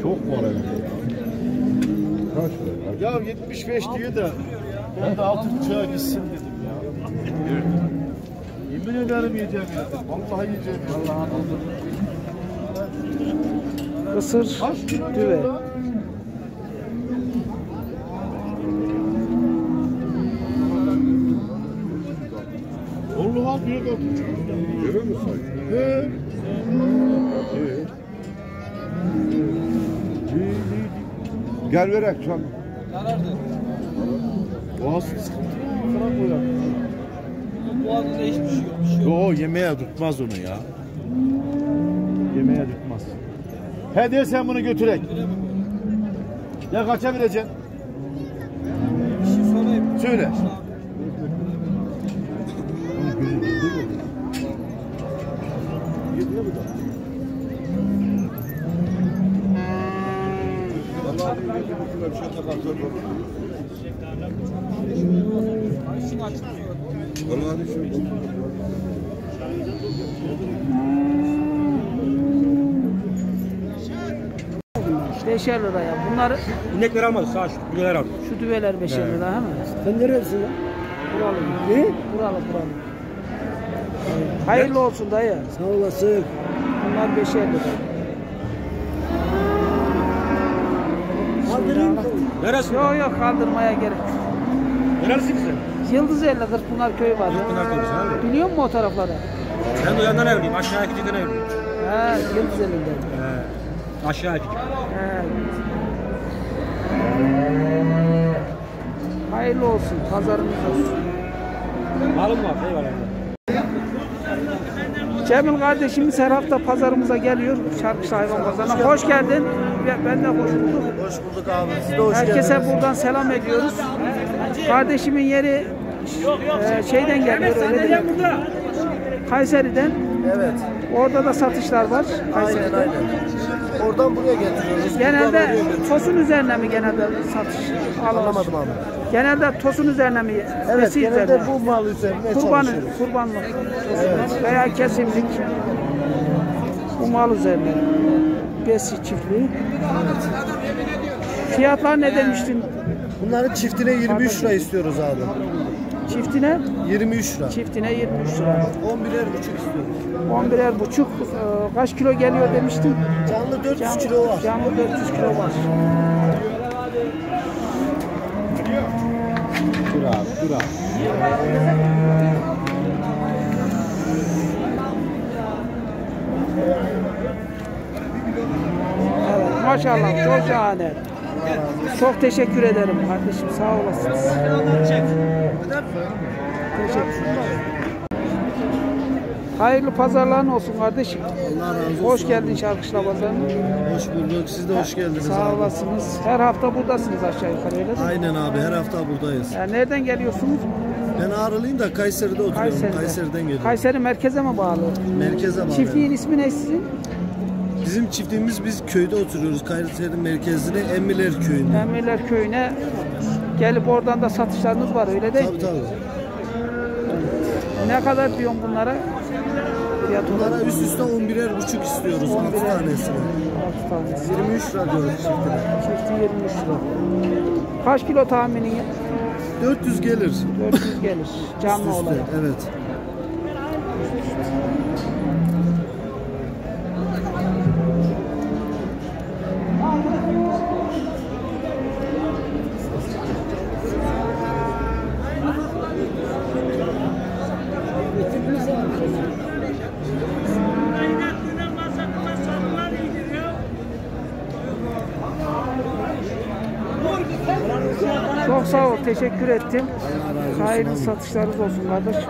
Çok var evde. Kaç ver? Ya 75 diyor da ben de 6.5'a gitsin dedim ya. Yemin ederim yiyeceğim ya. Vallahi yiyeceğim. Allah'ın oldu. Kısır, düve. Oğlum al büyük atın. Görüyor musun? He. Gel verek can. Boğazı sıkıntı falan koyar. Boğazında hiçbir şey yok. Yo yemeğe tutmaz onu ya. Yemeğe tutmaz. He de sen bunu götürek. Ya kaça vereceksin? Bir şey sorayım. Söyle. Beşer liraya. Bunları İnekleri almadı, sağ şu düveler aldı. şu düveler 5'er lira hemen. Sen nerelisin ya? Buralı. Ne? Buralı. Hayırlı olsun dayı. Sağ olasın. Bunlar 5'er lira. Kaldırayım mı? Neresi? Yok kaldırmaya gerek yok. Nerelisin sen? Yıldız 50 Kırkpınar köyü var. Kırkpınar köyü, sen mi? Biliyor musun o tarafları? Ben de yandan evliyim, aşağı ikiciden evliyim. He, Yıldız 50'den. Aşağı ikici. Hayırlı olsun, pazarımız olsun. Malım var, şey var evde. Cemil kardeşimiz her hafta pazarımıza geliyor. Çarkışlı hayvan pazarına. Hoş geldin. Ben de hoş bulduk. Hoş bulduk abi. Siz de hoş Herkese geldiniz. buradan selam ediyoruz. Kardeşimin yeri şeyden geliyor. Öyle değil mi? Kayseri'den. Evet. Orada da satışlar var. Kayseri'de. Aynen. Oradan buraya getiriyoruz. Genelde tosun üzerine mi genelde satış alınır? Anlamadım abi. Genelde tosun üzerine mi? Evet, Besi genelde üzerine. bu mal üzerine çalışıyoruz. Kurbanlık veya kesimlik bu mal üzerine. Besi çiftliği. Fiyatlar ne demiştin? Bunların çiftine 23 lira istiyoruz abi. Çiftine? 23 lira. Çiftine 23 lira. 11'er buçuk istiyoruz. 11'er buçuk. Kaç kilo geliyor demiştin? Canlı 400 kilo var. Canlı 400 kilo var. Dur abi. Evet, maşallah çok şahane. Çok teşekkür ederim kardeşim, sağ olasınız. Teşekkür. Hayırlı pazarların olsun kardeşim. Allah razı olsun. Hoş geldin Çarkışla Pazarı'na. Hoş bulduk. Siz de hoş geldiniz Sağ abi. olasınız. Her hafta buradasınız aşağı yukarı öyle değil mi? Aynen abi. Her hafta buradayız. Yani nereden geliyorsunuz? Ben Ağrılıyım da Kayseri'de oturuyorum. Kayseri'den geliyorum. Kayseri merkeze mi bağlı? Merkeze bağlı. Çiftliğin ismi ne sizin? Bizim çiftliğimiz, biz köyde oturuyoruz. Kayseri merkezine Emmiler köyünde. Emirler köyüne gelip oradan da satışlarınız var öyle değil mi? Tabii tabii. Ne kadar diyorsun bunlara? Fiyat olarak? Bunlara üst üste 11'er buçuk istiyoruz. 6 tanesini. 6 tanesi. 23 lira diyoruz çiftine. Çifti 23 lira. Kaç kilo tahmini? 400 gelir. 400 gelir. Canlı Üst üste, olarak. evet. Çok sağ ol. Teşekkür ettim. Hayırlı satışlarınız olsun kardeş.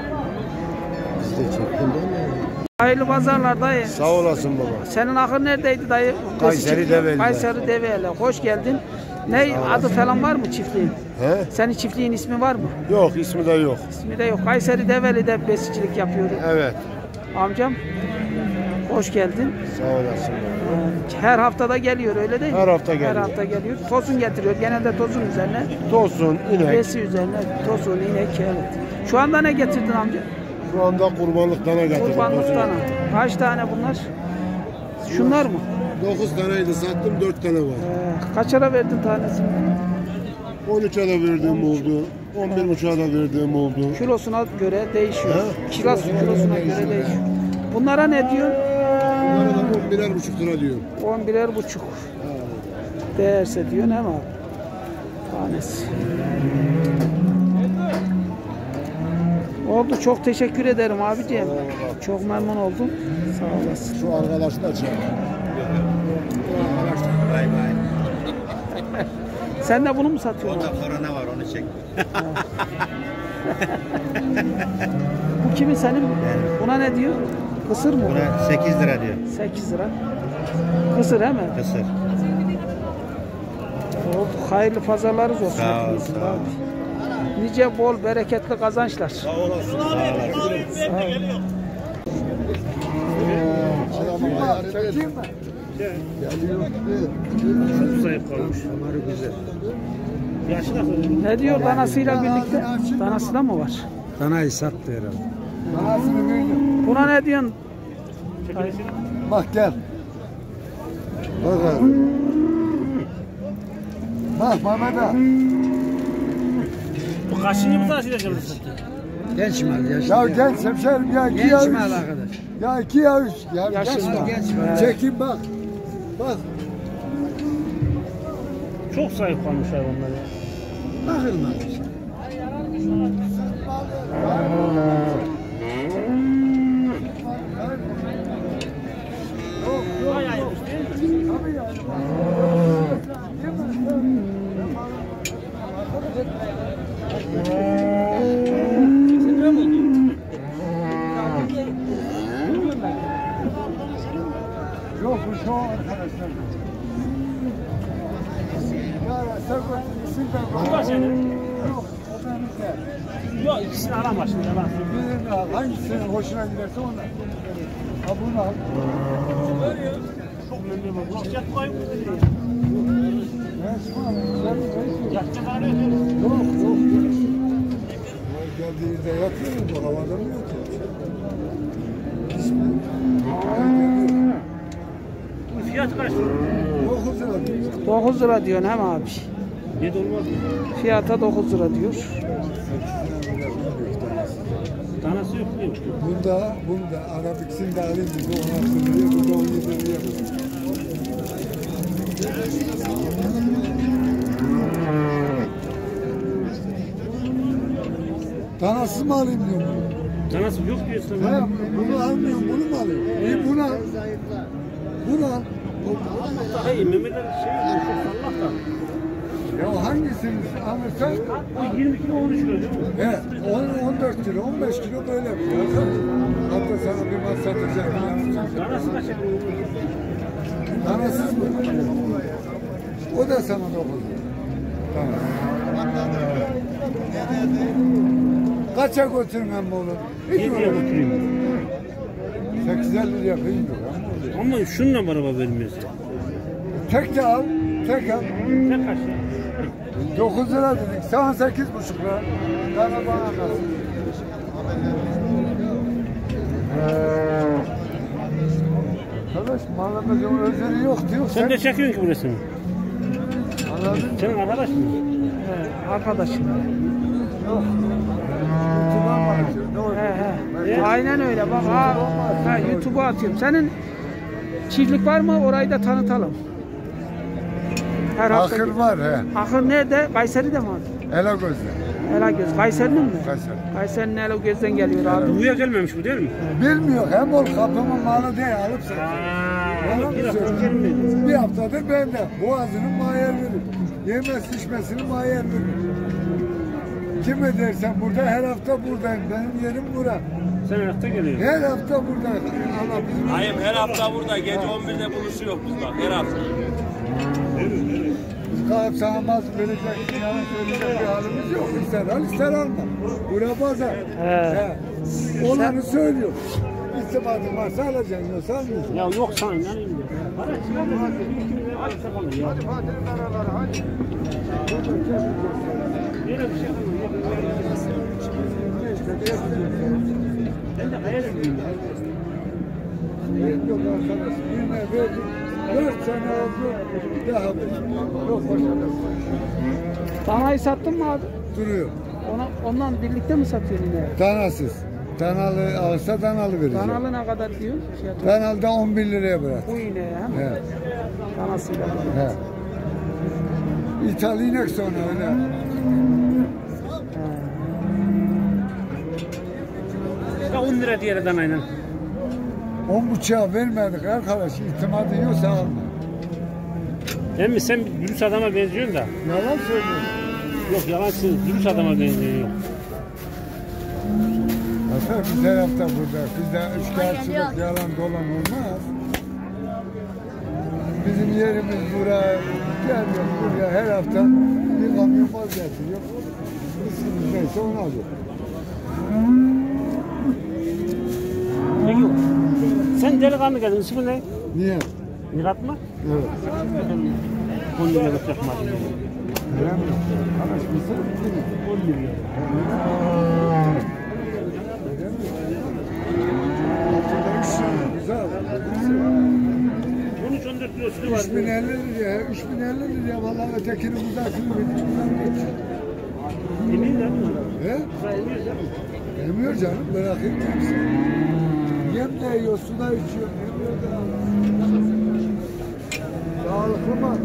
Hayırlı pazarlar dayı. Sağ olasın baba. Senin akın neredeydi dayı? Kayseri Develi. Kayseri Develi. Hoş geldin. Ne adı falan var mı çiftliğin? He? Senin çiftliğin ismi var mı? Yok, ismi de yok. İsmi de yok. Kayseri Develi'de besicilik yapıyorum. Evet. Amcam. Hoş geldin. Sağ olasın baba. Her haftada geliyor öyle değil mi? Her hafta geliyor. Her hafta geliyor. Tosun getiriyor. Genelde tosun üzerine. Tosun, inek. Besi üzerine. Tosun, inek, evet. Şu anda ne getirdin amca? Şu anda kurbanlık dana getirdim. Kurbanlık Tosun. dana. Kaç tane bunlar? Şunlar mı? 9 taneydi sattım 4 tane var. Kaç ara verdin tanesini? 13'e de verdiğim oldu. 11,5'a da verdiğim oldu. Kilosuna göre değişiyor. He? Kilosuna göre değişiyor. Bunlara ne diyor? Bunlara da 11,5 lira diyor. 11,5. Değerse diyor ne var? Tanesi. Oldu. Çok teşekkür ederim abiciğim. Çok memnun oldum. Sağ olasın. Şu arkadaşı da çek. Sen de bunu mu satıyorsun? Onda korona var onu çek. Bu kimin senin? Buna ne diyor? Kısır mı? Buna 8 lira diyor. 8 lira. Kısır he mi? Kısır. Oldu. Hayırlı pazarlar olsun. Sağ ol, hepinizin sağ ol. abi. Nice bol bereketli kazançlar. Sağ olasın. Sağ olasın. Çok zayıf kalmış. Onları güzel. Yaşı nasıl? Ne diyor danasıyla birlikte? Danası da mı var? Danayı sattı herhalde. Buna ne diyorsun? Bak gel. Bak abi. Bak Mehmet abi. Bu kaçıncı mı taşıyacağım? Genç mal, genç. Ya genç hemşerim ya 2 ya 3. arkadaş. Ya 2 ya 3. Ya Yaşlı mı? Çekin bak. Bak. Çok zayıf kalmış hayvanlar ya. Bakılmaz. Yok bu şu arkadaşlar. Ya sen isim ver. Bu da senin. Yok o benim de. Yok ikisini arama şimdi yalan. Birini al. Hangisinin hoşuna giderse onu. Ha bunu al. Çok memnunum. Bu yat koyun mu dedi? Yatacak hali yok. Yok. Geldiği yerde yatıyor mu? Bu havada mı yatıyor? Bu fiyatı kaç? 9 lira diyor. 9 lira diyorsun hem abi. 7 olmaz mı? Fiyata 9 lira diyor. Tanesi yok değil mi? Bunda Arabik'sini de alayım dedi. 16 liraya, bunda 17 liraya. Tanasız mı alayım diyorum. Tanesi yok diyorsun. He, bunu almıyorum, bunu mu alayım? İyi bunu al. Bunu al. Hey Mehmet'in şey çok Allah da. Ya hangisini alırsan? Bu 20 kilo 13 kilo değil mi? He, 14 kilo, 15 kilo böyle yapıyor. Hatta sana bir mal satacak. Tanesi kaç? Tanasız mı? O da sana 9 lira. Tamam. Kaça götürün emmi oğlum? Hiç 7'ye öyle. götüreyim. 850 liraya kıyım yok. Ama şununla beraber vermiyorsun. Tek de al, tek al. Ne kaç ya? 9 lira dedik, sana 8,5 lira. Bana nasıl? Arkadaş malımızın özeli yok diyor. Sen de çekiyorsun ki bu resmi. Anladın mı? Senin arkadaş mı? Arkadaşım. Yok. YouTube'a mı atıyor? Ne oluyor? He. Aynen öyle. Bak ha YouTube'a atıyorum. Senin çiftlik var mı? Orayı da tanıtalım. Her hafta. Akıl var he. Akıl nerede? Kayseri'de mi abi? Elagöz'de. Elagöz. Kayseri'nin mi? Kayseri. Kayseri'nin Elagöz'den geliyor abi. Buraya gelmemiş bu değil mi? Bilmiyor. Hem ol kapımın malı değil alıp sen. Bir hafta gelmedi. Bir haftadır bende. Boğazının mayerleri. Yemesi içmesini mayerleri. Kime dersen burada her hafta buradayım. Benim yerim bura. Sen her hafta geliyorsun. Her hafta buradayım. Allah bizim. Hayır her hafta burada. Gece 11'de buluşuyor bizde. Her hafta. Kalp sana mal verecek, yalan söyleyecek bir halimiz yok. İster al ister alma. Bura pazar. He. Olanı söylüyor. İstimadın varsa alacaksın. Yoksa almayacaksın. Ya yok sana inanayım ya. Hadi çıkalım hadi. Bir iki liraya hadi çıkalım ya. Hadi beraber hadi. Böyle bir şey yapalım. Ben de hayal edeyim ya. Yok arkadaş. Birine verdik. 4 sene oldu. Daha yok başladım. Danayı sattın mı abi? Duruyor. Ondan birlikte mi satıyorsun yine? Danasız. Danalı alsa danalı vereceğim. Danalı ne kadar diyor? Fiyatı? Danalı da 11 liraya bırak. Bu iğne ya. He. Danasıyla. He. İthal inek sonra öyle. Ya 10 lira diğer danayla. 10,5'a vermedik arkadaş. İtimadı yoksa alma. Emmi sen dürüst adama benziyorsun da. Yalan söylüyorsun. Yok yalan söylüyorsun. Dürüst adama benziyorsun. Hatta biz her hafta burada. Bizde üçkağıtçılık, yalan dolan olmaz. Bizim yerimiz buraya. Geliyor buraya her hafta bir kamyon mal getiriyor. İsmimiz neyse onu alıyor. Peki sen delikanlı geldin. İsmin ne? Niye? Mirat mı? Evet. 10 lira yapmadım. Öyle mi? Arkadaş mısın? 10 lira. Güzel. 13-14 kilo sütü var. 3050 liraya, 3050 liraya vallahi ötekini uzakını verdik. Emin de mi? He? Yemiyor canım, bırakayım hepsini. Yem de yiyor, su da içiyor. Yemiyor da. Sağlıklı mı?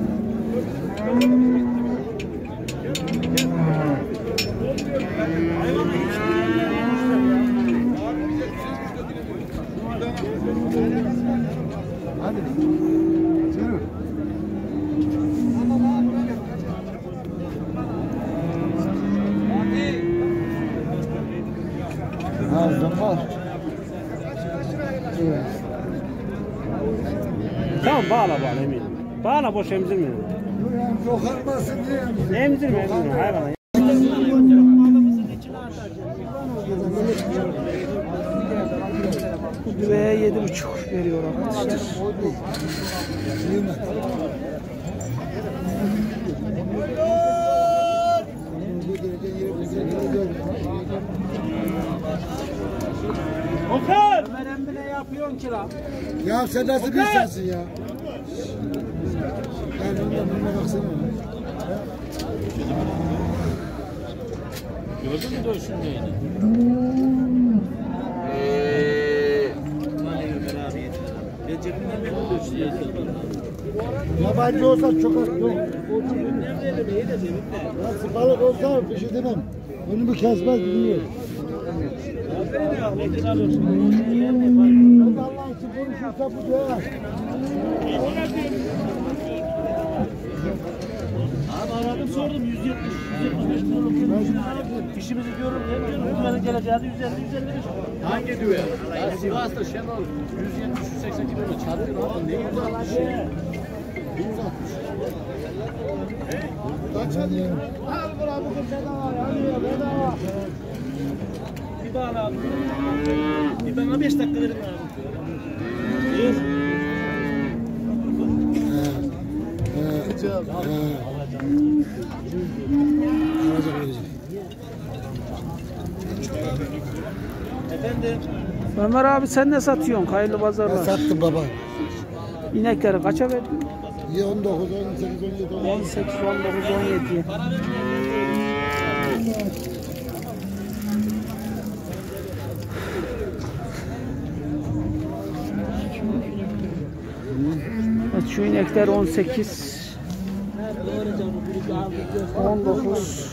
Hadi. Yürü. Her zaman. Evet. Tamam bağla Emin. Bağla boş emzirme. Yani dokunmasın diye. Emzirme hayvana. Bu düveye 7,5 veriyor arkadaşlar. Ömer emmi ne yapıyorsun ki lan? Ya sen nasıl bir insansın ya? Yani ondan baksana. Gördün mü dövüşündeydi? Yabancı olsa çok az yok. Nasıl balık olsa bir şey demem. Önümü kesmez biliyor. Allah'ın için konuşursa bu da. Abi aradım sordum 170 kiloluk fişimizi diyorum ne güvenin geleceği 150-155. Hangi düve? Sivas'ta Şenol 170-180 kiloluk çarpıyor abi ne 160 şey. 160. Kaç alıyor? Al bura bugün bedava. Bir bağla abi. Bir bana 5 dakika verin abi. Yes. Efendim. Ömer abi sen ne satıyorsun? Hayırlı Ben pazarlar. sattım baba. İnekleri kaça verdin? 19, 18, 17, 18, 19, 17. Evet, şu inekler 18, 19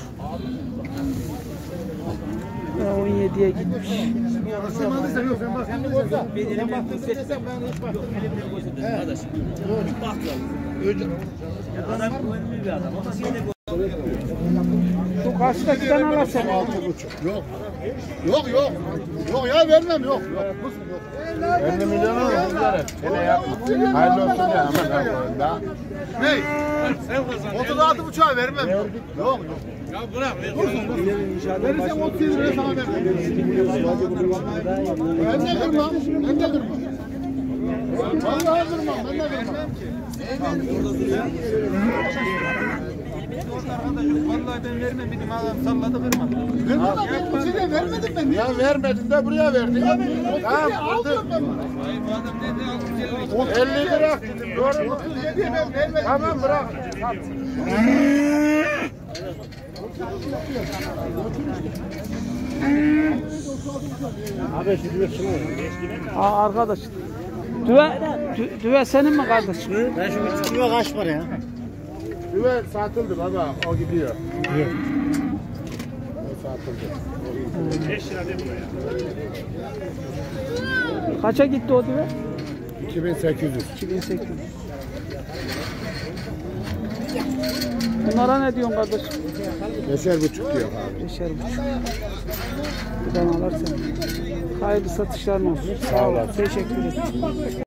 ve 17'ye gitmiş. Şu karşıdakinden alasın. Yok. Yok ya vermem yok. 50 milyon olur bunları. Hele yapma. Hayırlı olsun ya hemen daha. Ne? 36,5'a vermem. Yok. Ya bırak. Verirsen 30 liraya sana vermem. Ben de durmam. Vallahi durmam. Ben de durmam. Vallahi ben vermedim adam salladı kırmadı. Vermedim ben. Ya vermedin de buraya verdin. Tamam kırdım. 50 bırak dedim. Doğru mu? Tamam bırak. Abi şu düve şunu. Arkadaş. Düve senin mi kardeşim? Ben şu küçük düve kaç para ya? Düve satıldı baba. O gidiyor. O satıldı. 5 lira değil mi ya? Kaça gitti o düve? 2800. 2800. Bunlara ne diyorsun kardeşim? 5,5 diyor abi. 5,5. Buradan alırsın. Hayırlı satışların olsun. Sağ olasın. Teşekkür ederim.